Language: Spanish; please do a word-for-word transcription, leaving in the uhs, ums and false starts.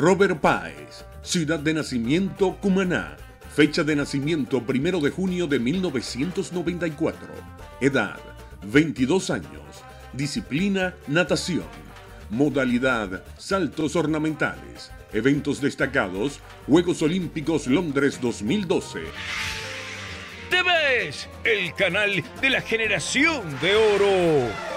Robert Páez, ciudad de nacimiento Cumaná, fecha de nacimiento primero de junio de mil novecientos noventa y cuatro, edad veintidós años, disciplina natación, modalidad saltos ornamentales, eventos destacados, Juegos Olímpicos Londres dos mil doce. T V E S, el canal de la generación de oro.